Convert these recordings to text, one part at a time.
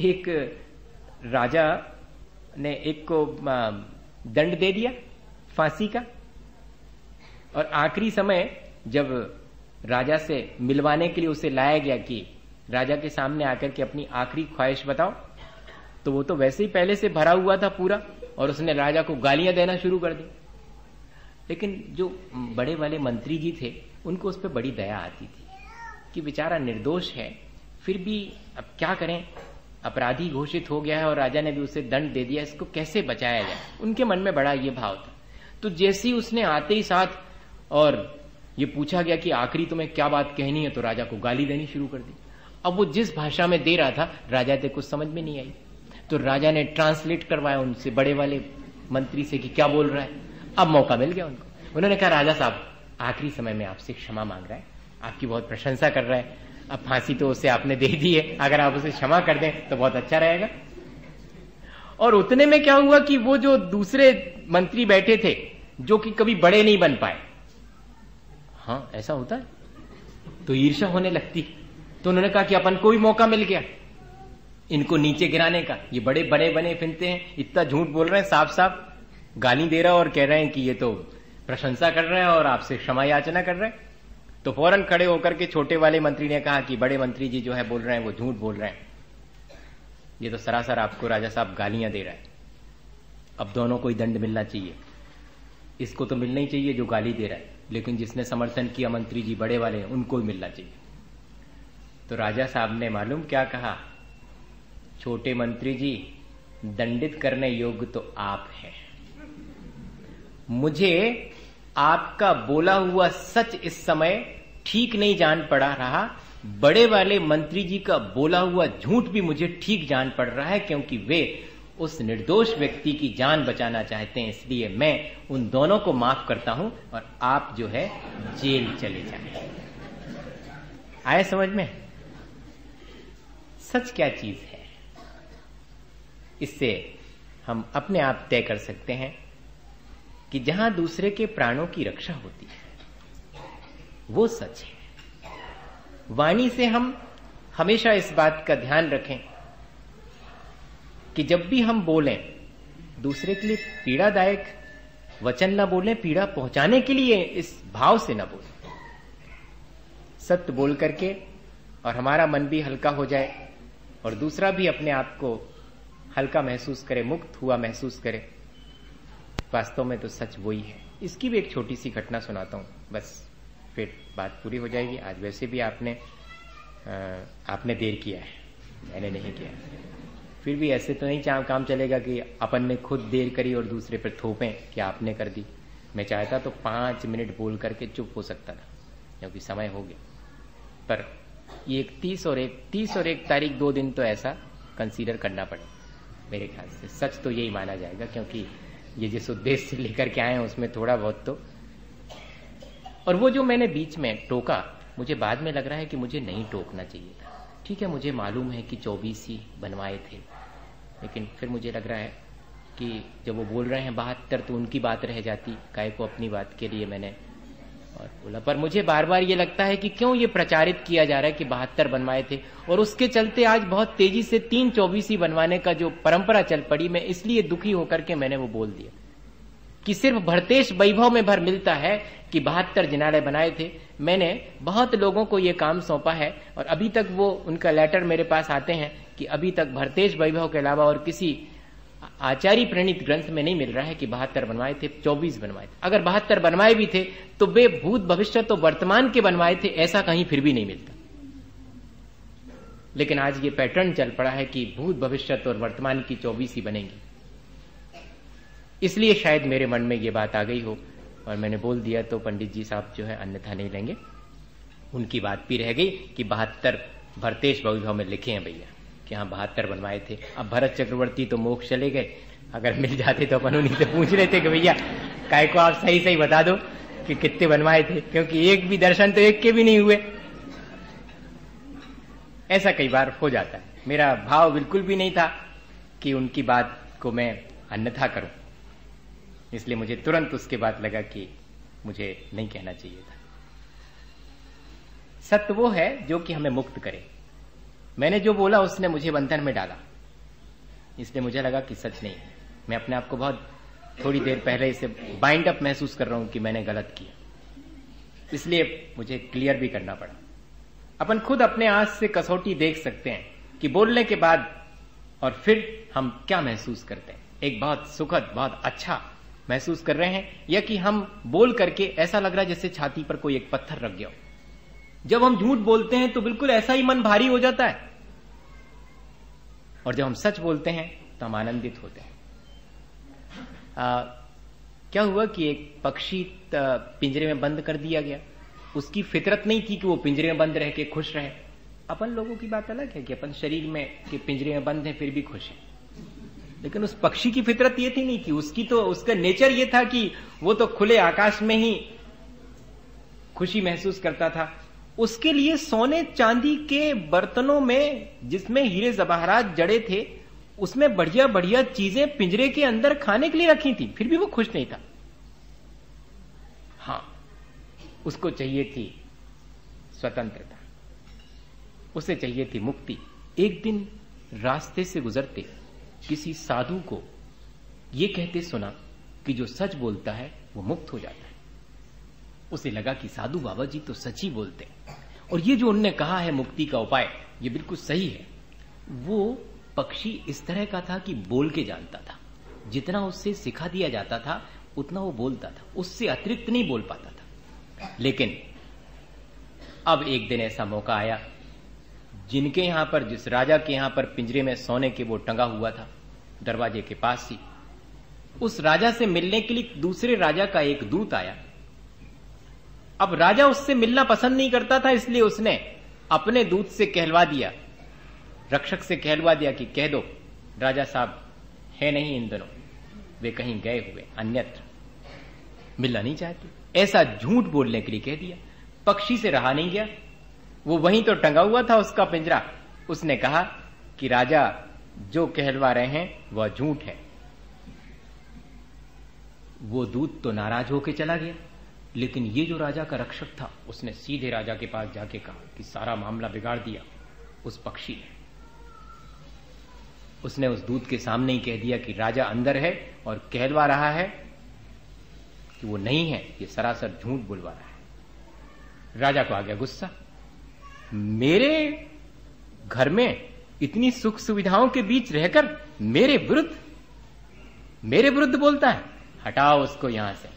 एक राजा ने एक को दंड दे दिया फांसी का, और आखिरी समय जब राजा से मिलवाने के लिए उसे लाया गया कि राजा के सामने आकर के अपनी आखिरी ख्वाहिश बताओ, तो वो तो वैसे ही पहले से भरा हुआ था पूरा, और उसने राजा को गालियां देना शुरू कर दी। लेकिन जो बड़े वाले मंत्री जी थे उनको उस पर बड़ी दया आती थी कि बेचारा निर्दोष है, फिर भी अब क्या करें, अपराधी घोषित हो गया है और राजा ने भी उसे दंड दे दिया, इसको कैसे बचाया जाए। उनके मन में बड़ा ये भाव था। तो जैसे ही उसने आते ही साथ और ये पूछा गया कि आखिरी तुम्हें क्या बात कहनी है, तो राजा को गाली देनी शुरू कर दी। अब वो जिस भाषा में दे रहा था राजा से कुछ समझ में नहीं आई, तो राजा ने ट्रांसलेट करवाया उनसे, बड़े वाले मंत्री से, कि क्या बोल रहा है। अब मौका मिल गया उनको। उन्होंने कहा राजा साहब आखिरी समय में आपसे क्षमा मांग रहा है, आपकी बहुत प्रशंसा कर रहा है, अब फांसी तो उसे आपने दे दी है, अगर आप उसे क्षमा कर दें तो बहुत अच्छा रहेगा। और उतने में क्या हुआ कि वो जो दूसरे मंत्री बैठे थे जो कि कभी बड़े नहीं बन पाए, हाँ ऐसा होता है, तो ईर्ष्या होने लगती। तो उन्होंने कहा कि अपन को भी मौका मिल गया इनको नीचे गिराने का, ये बड़े बड़े बने फिरते हैं, इतना झूठ बोल रहे हैं, साफ साफ गाली दे रहा है और कह रहे हैं कि ये तो प्रशंसा कर रहे हैं और आपसे क्षमा याचना कर रहे हैं। तो फौरन खड़े होकर के छोटे वाले मंत्री ने कहा कि बड़े मंत्री जी जो है बोल रहे हैं वो झूठ बोल रहे हैं, ये तो सरासर आपको राजा साहब गालियां दे रहा है, अब दोनों को ही दंड मिलना चाहिए, इसको तो मिलना ही चाहिए जो गाली दे रहा है, लेकिन जिसने समर्थन किया मंत्री जी बड़े वाले उनको ही मिलना चाहिए। तो राजा साहब ने मालूम क्या कहा, छोटे मंत्री जी दंडित करने योग्य तो आप हैं, मुझे आपका बोला हुआ सच इस समय ठीक नहीं जान पड़ा रहा, बड़े वाले मंत्री जी का बोला हुआ झूठ भी मुझे ठीक जान पड़ रहा है, क्योंकि वे उस निर्दोष व्यक्ति की जान बचाना चाहते हैं, इसलिए मैं उन दोनों को माफ करता हूं और आप जो है जेल चले जाएं। आए समझ में? सच क्या चीज है, इससे हम अपने आप तय कर सकते हैं कि जहां दूसरे के प्राणों की रक्षा होती है वो सच है। वाणी से हम हमेशा इस बात का ध्यान रखें कि जब भी हम बोलें दूसरे के लिए पीड़ादायक वचन ना बोलें, पीड़ा पहुंचाने के लिए इस भाव से ना बोलें, सत्य बोल करके और हमारा मन भी हल्का हो जाए और दूसरा भी अपने आप को हल्का महसूस करे, मुक्त हुआ महसूस करे। वास्तव में तो सच वही है। इसकी भी एक छोटी सी घटना सुनाता हूं, बस फिर बात पूरी हो जाएगी। आज वैसे भी आपने देर किया है, मैंने नहीं किया, फिर भी ऐसे तो नहीं काम चलेगा कि अपन ने खुद देर करी और दूसरे पर थोपें कि आपने कर दी। मैं चाहता तो 5 मिनट बोल करके चुप हो सकता था, क्योंकि समय हो गया, पर ये 30 और 1 तारीख 2 दिन तो ऐसा कंसीडर करना पड़े मेरे ख्याल से। सच तो यही माना जाएगा, क्योंकि ये जिस उद्देश्य से लेकर के आए हैं उसमें थोड़ा बहुत तो। और वो जो मैंने बीच में टोका, मुझे बाद में लग रहा है कि मुझे नहीं टोकना चाहिए था। ठीक है, मुझे मालूम है कि 24 ही बनवाए थे, लेकिन फिर मुझे लग रहा है कि जब वो बोल रहे हैं 72 तो उनकी बात रह जाती, काहे को अपनी बात के लिए मैंने और बोला। पर मुझे बार बार ये लगता है कि क्यों ये प्रचारित किया जा रहा है कि 72 बनवाए थे, और उसके चलते आज बहुत तेजी से 3 24 ही बनवाने का जो परंपरा चल पड़ी। मैं इसलिए दुखी होकर के मैंने वो बोल दिया कि सिर्फ भरतेश वैभव में भर मिलता है कि 72 जिनालय बनाए थे। मैंने बहुत लोगों को ये काम सौंपा है और अभी तक वो उनका लेटर मेरे पास आते हैं कि अभी तक भरतेश वैभव के अलावा और किसी आचार्य प्रणीत ग्रंथ में नहीं मिल रहा है कि 72 बनवाए थे, 24 बनवाए थे। अगर 72 बनवाए भी थे तो वे भूत भविष्य तो वर्तमान के बनवाए थे, ऐसा कहीं फिर भी नहीं मिलता। लेकिन आज ये पैटर्न चल पड़ा है कि भूत भविष्य और वर्तमान की 24 ही बनेंगी। इसलिए शायद मेरे मन में ये बात आ गई हो और मैंने बोल दिया, तो पंडित जी साहब जो है अन्यथा नहीं लेंगे। उनकी बात भी रह गई कि 72 भरतेश वैभव में लिखे हैं भैया कि हाँ 72 बनवाए थे। अब भरत चक्रवर्ती तो मोक्ष चले गए, अगर मिल जाते तो अपन उन्हीं से पूछ लेते कि भैया काय को आप सही सही बता दो कि कितने बनवाए थे, क्योंकि एक भी दर्शन तो एक के भी नहीं हुए। ऐसा कई बार हो जाता है। मेरा भाव बिल्कुल भी नहीं था कि उनकी बात को मैं अन्यथा करूं, इसलिए मुझे तुरंत उसके बाद लगा कि मुझे नहीं कहना चाहिए था। सत्य वो है जो कि हमें मुक्त करे। मैंने जो बोला उसने मुझे बंधन में डाला, इसलिए मुझे लगा कि सच नहीं। मैं अपने आप को बहुत थोड़ी देर पहले इसे बाइंड अप महसूस कर रहा हूं कि मैंने गलत किया, इसलिए मुझे क्लियर भी करना पड़ा। अपन खुद अपने आंख से कसौटी देख सकते हैं कि बोलने के बाद और फिर हम क्या महसूस करते हैं। एक बहुत सुखद, बहुत अच्छा महसूस कर रहे हैं, या कि हम बोल करके ऐसा लग रहा है जैसे छाती पर कोई एक पत्थर रख गया हो। जब हम झूठ बोलते हैं तो बिल्कुल ऐसा ही मन भारी हो जाता है, और जब हम सच बोलते हैं तो हम आनंदित होते हैं। क्या हुआ कि एक पक्षी पिंजरे में बंद कर दिया गया। उसकी फितरत नहीं थी कि वो पिंजरे में बंद रह के खुश रहे। अपन लोगों की बात अलग है कि अपन शरीर में के पिंजरे में बंद है फिर भी खुश है, लेकिन उस पक्षी की फितरत ये थी नहीं थी। उसकी तो उसका नेचर ये था कि वो तो खुले आकाश में ही खुशी महसूस करता था। उसके लिए सोने चांदी के बर्तनों में जिसमें हीरे जवाहरात जड़े थे, उसमें बढ़िया बढ़िया चीजें पिंजरे के अंदर खाने के लिए रखी थी, फिर भी वो खुश नहीं था। हां, उसको चाहिए थी स्वतंत्रता, उसे चाहिए थी मुक्ति। एक दिन रास्ते से गुजरते किसी साधु को यह कहते सुना कि जो सच बोलता है वो मुक्त हो जाता है। उसे लगा कि साधु बाबा जी तो सच ही बोलते हैं, और ये जो उन्होंने कहा है मुक्ति का उपाय, ये बिल्कुल सही है। वो पक्षी इस तरह का था कि बोल के जानता था। जितना उससे सिखा दिया जाता था उतना वो बोलता था, उससे अतिरिक्त नहीं बोल पाता था। लेकिन अब एक दिन ऐसा मौका आया, जिनके यहां पर, जिस राजा के यहां पर पिंजरे में सोने के वो टंगा हुआ था दरवाजे के पास ही, उस राजा से मिलने के लिए दूसरे राजा का एक दूत आया। अब राजा उससे मिलना पसंद नहीं करता था, इसलिए उसने अपने दूत से कहलवा दिया, रक्षक से कहलवा दिया कि कह दो राजा साहब है नहीं इन दिनों, वे कहीं गए हुए, अन्यत्र मिलना नहीं चाहते। ऐसा झूठ बोलने के लिए कह दिया। पक्षी से रहा नहीं गया, वो वहीं तो टंगा हुआ था उसका पिंजरा। उसने कहा कि राजा जो कहलवा रहे हैं वह झूठ है। वो दूत तो नाराज होकर चला गया, लेकिन ये जो राजा का रक्षक था उसने सीधे राजा के पास जाके कहा कि सारा मामला बिगाड़ दिया उस पक्षी ने। उसने उस दूत के सामने ही कह दिया कि राजा अंदर है और कहलवा रहा है कि वो नहीं है, ये सरासर झूठ बुलवा रहा है। राजा को आ गया गुस्सा, मेरे घर में इतनी सुख सुविधाओं के बीच रहकर मेरे विरुद्ध बोलता है, हटाओ उसको यहां से,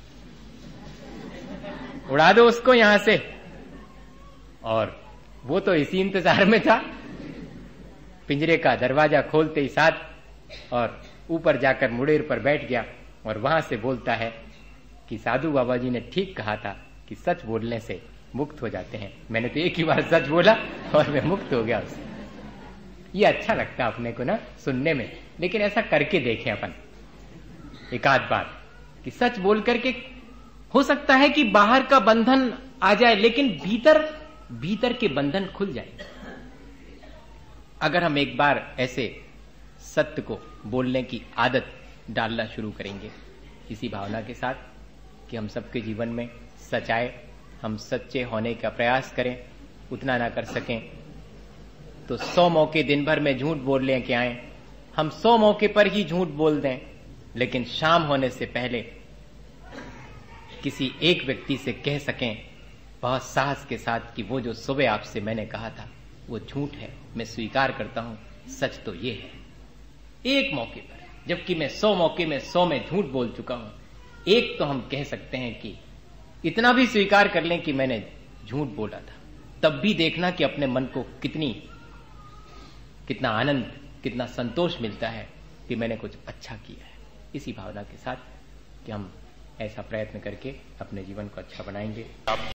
उड़ा दो उसको यहां से। और वो तो इसी इंतजार में था, पिंजरे का दरवाजा खोलते ही साथ और ऊपर जाकर मुड़ेर पर बैठ गया और वहां से बोलता है कि साधु बाबा जी ने ठीक कहा था कि सच बोलने से मुक्त हो जाते हैं। मैंने तो एक ही बार सच बोला और मैं मुक्त हो गया उससे। ये अच्छा लगता है अपने को ना सुनने में, लेकिन ऐसा करके देखें अपन एक आध बार कि सच बोल करके हो सकता है कि बाहर का बंधन आ जाए, लेकिन भीतर के बंधन खुल जाए। अगर हम एक बार ऐसे सत्य को बोलने की आदत डालना शुरू करेंगे, इसी भावना के साथ कि हम सबके जीवन में सच आए, हम सच्चे होने का प्रयास करें, उतना ना कर सकें तो 100 मौके दिन भर में झूठ बोल लें कि आए, हम 100 मौके पर ही झूठ बोल दें, लेकिन शाम होने से पहले किसी एक व्यक्ति से कह सकें बहुत साहस के साथ कि वो जो सुबह आपसे मैंने कहा था वो झूठ है, मैं स्वीकार करता हूं, सच तो ये है। एक मौके पर, जबकि मैं 100 मौके में 100 में झूठ बोल चुका हूं, एक तो हम कह सकते हैं कि इतना भी स्वीकार कर लें कि मैंने झूठ बोला था, तब भी देखना कि अपने मन को कितना आनंद, कितना संतोष मिलता है कि मैंने कुछ अच्छा किया है। इसी भावना के साथ कि हम ऐसा प्रयत्न करके अपने जीवन को अच्छा बनाएंगे।